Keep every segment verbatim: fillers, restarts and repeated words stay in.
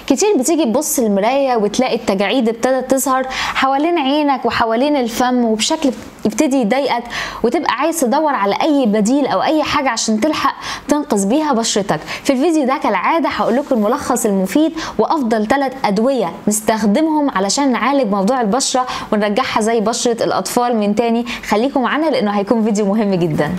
كتير بتيجي تبص المرايه وتلاقي التجاعيد ابتدت تظهر حوالين عينك وحوالين الفم وبشكل يبتدي يضايقك، وتبقى عايز تدور على اي بديل او اي حاجه عشان تلحق تنقذ بيها بشرتك. في الفيديو ده كالعاده هقول لكم الملخص المفيد وافضل ثلاث ادويه نستخدمهم علشان نعالج موضوع البشره ونرجعها زي بشره الاطفال من تاني. خليكم معانا لانه هيكون فيديو مهم جدا.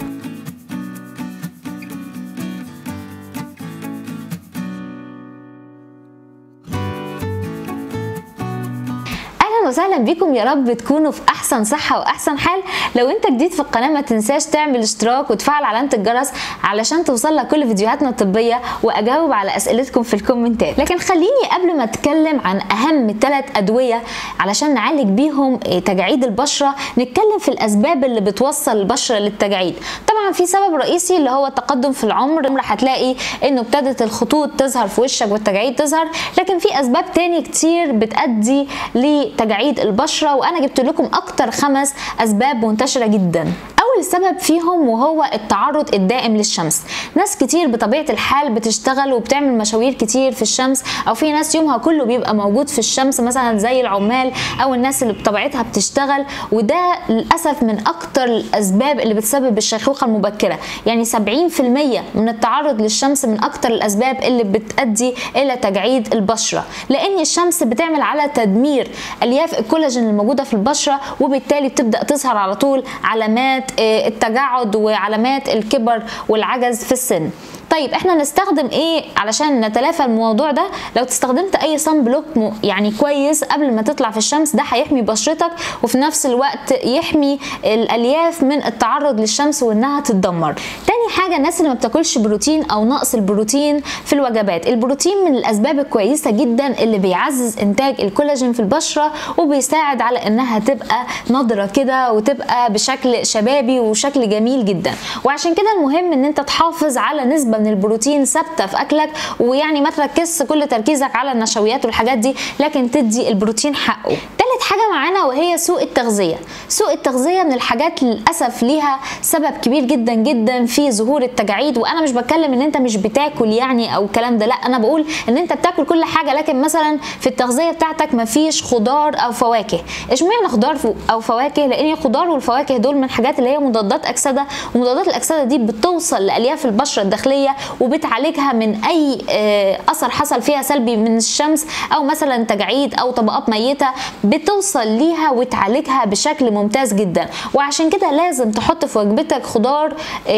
وسهلا بكم، يا رب تكونوا في احسن صحه واحسن حال. لو انت جديد في القناه ما تنساش تعمل اشتراك وتفعل علامه الجرس علشان توصل لك كل فيديوهاتنا الطبيه واجاوب على اسئلتكم في الكومنتات. لكن خليني قبل ما اتكلم عن اهم ثلاث ادويه علشان نعالج بيهم تجاعيد البشره نتكلم في الاسباب اللي بتوصل البشره للتجاعيد. طبعا في سبب رئيسي اللي هو التقدم في العمر، هتلاقي انه ابتدت الخطوط تظهر في وشك والتجاعيد تظهر، لكن في اسباب تاني كتير بتؤدي لتجاعيد البشرة، وانا جبت لكم اكتر خمس اسباب منتشرة جدا. اول سبب فيهم وهو التعرض الدائم للشمس. ناس كتير بطبيعة الحال بتشتغل وبتعمل مشاوير كتير في الشمس، او في ناس يومها كله بيبقى موجود في الشمس مثلا زي العمال او الناس اللي بطبيعتها بتشتغل، وده للاسف من اكتر الاسباب اللي بتسبب الشيخوخة المبكرة. يعني سبعين في المية من التعرض للشمس من اكتر الاسباب اللي بتؤدي الى تجاعيد البشرة، لان الشمس بتعمل على تدمير الياف الكولاجين الموجوده في البشره، وبالتالي بتبدا تظهر على طول علامات التجعد وعلامات الكبر والعجز في السن. طيب احنا نستخدم ايه علشان نتلافى الموضوع ده؟ لو استخدمت اي صن بلوك يعني كويس قبل ما تطلع في الشمس، ده هيحمي بشرتك وفي نفس الوقت يحمي الالياف من التعرض للشمس وانها تتدمر. تاني حاجه، الناس اللي ما بتاكلش بروتين او نقص البروتين في الوجبات. البروتين من الاسباب الكويسه جدا اللي بيعزز انتاج الكولاجين في البشره وبيساعد على انها تبقى نضره كده وتبقى بشكل شبابي وشكل جميل جدا. وعشان كده المهم ان انت تحافظ على نسبه من البروتين ثابته في اكلك، ويعني ما تركزش كل تركيزك على النشويات والحاجات دي، لكن تدي البروتين حقه. تالت حاجه معانا وهي سوء التغذيه. سوء التغذيه من الحاجات للاسف ليها سبب كبير جدا جدا في ظهور التجاعيد. وانا مش بتكلم ان انت مش بتاكل يعني او الكلام ده، لا، انا بقول ان انت بتاكل كل حاجه لكن مثلا في التغذيه بتاعتك مفيش خضار او فواكه. اشمعنى خضار او فواكه؟ لان الخضار والفواكه دول من الحاجات اللي هي مضادات اكسده، ومضادات الاكسده دي بتوصل لالياف البشره الداخليه وبتعالجها من اي اثر حصل فيها سلبي من الشمس او مثلا تجاعيد او طبقات ميته، بتوصل ليها وتعالجها بشكل ممتاز جدا. وعشان كده لازم تحط في وجبتك خضار،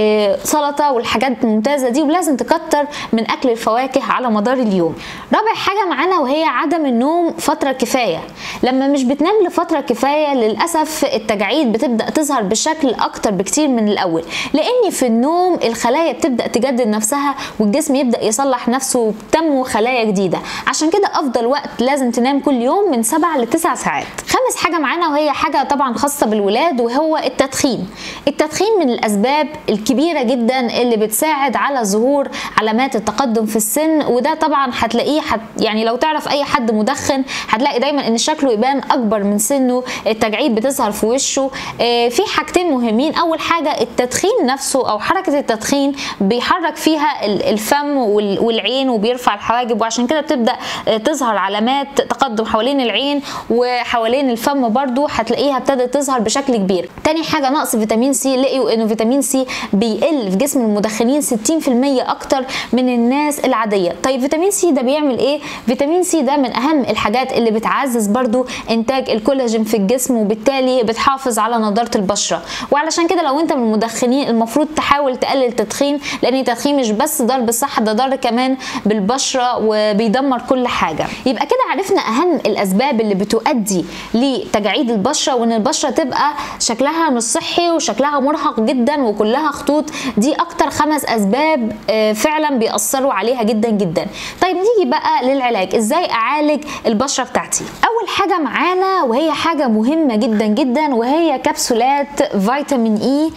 سلطه والحاجات الممتازه دي، ولازم تكتر من اكل الفواكه على مدار اليوم. رابع حاجه معانا وهي عدم النوم فتره كفايه. لما مش بتنام لفتره كفايه للاسف التجاعيد بتبدا تظهر بشكل اكتر بكتير من الاول، لان في النوم الخلايا بتبدا تجدد نفسها والجسم يبدا يصلح نفسه وتنمو خلايا جديده. عشان كده افضل وقت لازم تنام كل يوم من سبع لتسع ساعات. خامس حاجه معانا وهي حاجه طبعا خاصه بالولاد وهو التدخين. التدخين من الاسباب الكبيره جدا اللي بتساعد على ظهور علامات التقدم في السن، وده طبعا هتلاقيه حت يعني لو تعرف اي حد مدخن هتلاقي دايما ان شكله يبان اكبر من سنه، التجاعيد بتظهر في وشه. اه في حاجتين مهمين. اول حاجه التدخين نفسه او حركه التدخين بيحرك فيها الفم والعين وبيرفع الحواجب، وعشان كده بتبدا تظهر علامات تقدم حوالين العين وحوالين الفم برضو هتلاقيها ابتدت تظهر بشكل كبير. تاني حاجه نقص فيتامين سي. لقيوا انه فيتامين سي بيقل في جسم المدخنين ستين في المية اكتر من الناس العاديه. طيب فيتامين سي ده بيعمل ايه؟ فيتامين سي ده من اهم الحاجات اللي بتعزز برضو انتاج الكولاجين في الجسم، وبالتالي بتحافظ على نضاره البشره. وعلشان كده لو انت من المدخنين المفروض تحاول تقلل التدخين، لان التدخين مش بس ضار بالصحه، ده ضار كمان بالبشره وبيدمر كل حاجه. يبقى كده عرفنا اهم الاسباب اللي بتؤدي لتجاعيد البشره، وان البشره تبقى شكلها مش صحي وشكلها مرهق جدا وكلها خطوط. دي اكتر خمس اسباب فعلا بيأثروا عليها جدا جدا. طيب نيجي بقى للعلاج. ازاي اعالج البشره بتاعتي؟ اول حاجه معانا وهي حاجه مهمه جدا جدا وهي كبسولات فيتامين اي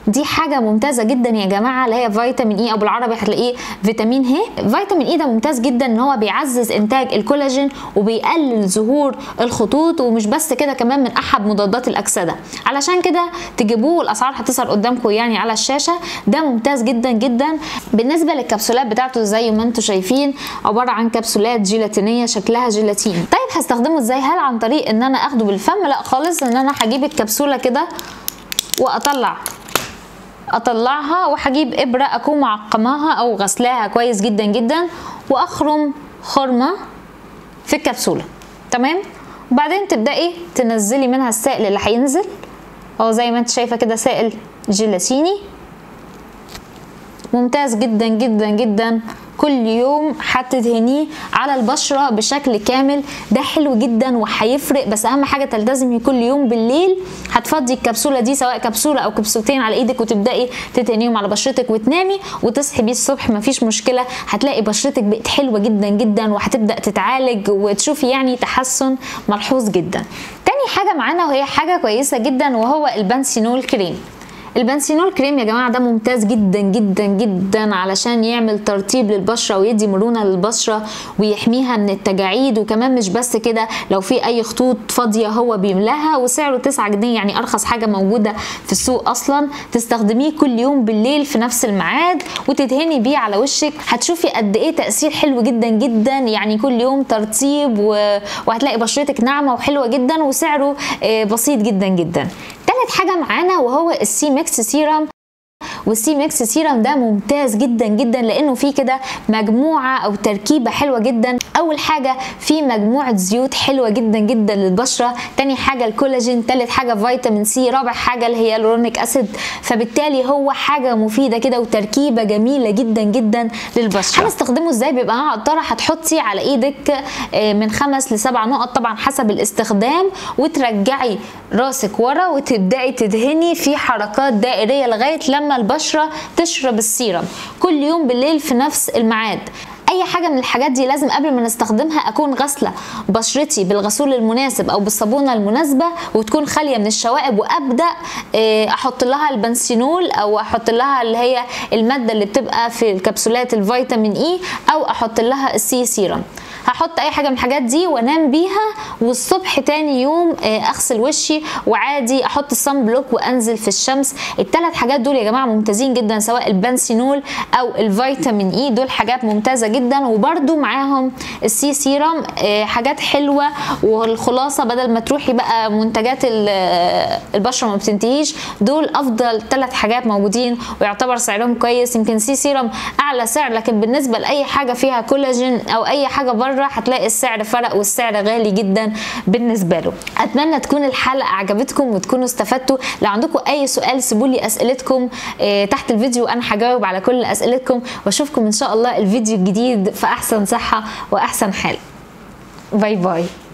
دي حاجه ممتازه جدا يا جماعه، اللي هي فيتامين اي او بالعربي هتلاقيه فيتامين ه. فيتامين اي ده ممتاز جدا ان هو بيعزز انتاج الكولاجين وبيقلل ظهور الخطوط، ومش بس كده كمان من احد مضادات الاكسده. علشان كده تجيبوه والاسعار هتظهر قدامكم يعني على الشاشه. ده ممتاز جدا جدا. بالنسبه للكبسولات بتاعته زي ما انتم شايفين عباره عن كبسولات جيلاتينيه شكلها جيلاتين. طيب هستخدمه ازاي؟ هل عن طريق ان انا اخده بالفم؟ لا خالص، ان انا هجيب الكبسوله كده واطلع اطلعها وهجيب ابره اكون معقماها او غسلاها كويس جدا جدا واخرم خرمه في الكبسوله. تمام. وبعدين تبداي تنزلي منها السائل اللي هينزل اهو زي ما انت شايفه كده، سائل جيلاتيني ممتاز جدا جدا جدا. كل يوم هتدهنيه على البشره بشكل كامل. ده حلو جدا وهيفرق، بس اهم حاجه تلتزمي كل يوم بالليل هتفضي الكبسوله دي سواء كبسوله او كبسولتين على ايدك وتبداي تدهنيهم على بشرتك وتنامي وتصحي بيه الصبح مفيش مشكله. هتلاقي بشرتك بقت حلوه جدا جدا وهتبدا تتعالج وتشوفي يعني تحسن ملحوظ جدا. تاني حاجه معانا وهي حاجه كويسه جدا وهو البنسينول كريم. البنسينول كريم يا جماعه ده ممتاز جدا جدا جدا علشان يعمل ترطيب للبشره ويدي مرونه للبشره ويحميها من التجاعيد. وكمان مش بس كده، لو في اي خطوط فاضيه هو بيملاها، وسعره تسعة جنيه يعني ارخص حاجه موجوده في السوق اصلا. تستخدميه كل يوم بالليل في نفس الميعاد وتدهني بيه على وشك، هتشوفي قد ايه تاثير حلو جدا جدا. يعني كل يوم ترطيب و... وهتلاقي بشرتك ناعمه وحلوه جدا وسعره بسيط جدا جدا. تالت حاجه معانا وهو السي ميكس سيرم. والسي ميكس سيرم ده ممتاز جدا جدا لانه فيه كده مجموعه او تركيبه حلوه جدا. اول حاجه فيه مجموعه زيوت حلوه جدا جدا للبشره، تاني حاجه الكولاجين، تالت حاجه فيتامين سي، رابع حاجه الهيالورونيك اسيد. فبالتالي هو حاجه مفيده كده وتركيبه جميله جدا جدا للبشره. هنستخدمه ازاي؟ بيبقى معاه قطره هتحطي على ايدك من خمس لسبع نقط طبعا حسب الاستخدام، وترجعي راسك ورا وتبداي تدهني في حركات دائريه لغايه لما البشره تشرب السيرم كل يوم بالليل في نفس الميعاد. اي حاجه من الحاجات دي لازم قبل ما نستخدمها اكون غاسله بشرتي بالغسول المناسب او بالصابونه المناسبه وتكون خاليه من الشوائب، وابدا احط لها البنسينول او احط لها اللي هي الماده اللي بتبقى في الكبسولات الفيتامين اي، او احط لها السي سيرم. هحط اي حاجه من الحاجات دي وانام بيها، والصبح تاني يوم اغسل وشي وعادي احط الصن بلوك وانزل في الشمس. الثلاث حاجات دول يا جماعه ممتازين جدا، سواء البنسينول او الفيتامين اي، دول حاجات ممتازه جدا. وبرده معاهم السي سيرم حاجات حلوه. والخلاصه بدل ما تروحي بقى منتجات البشره ما بتنتهيش، دول افضل ثلاث حاجات موجودين ويعتبر سعرهم كويس. يمكن سي سيرم اعلى سعر، لكن بالنسبه لاي حاجه فيها كولاجين او اي حاجه بره هتلاقي السعر فرق والسعر غالي جدا بالنسبه له. اتمنى تكون الحلقه عجبتكم وتكونوا استفدتوا. لو عندكم اي سؤال سيبوا لي اسئلتكم تحت الفيديو وانا هجاوب على كل اسئلتكم، واشوفكم ان شاء الله الفيديو الجديد في احسن صحه واحسن حال. باي باي.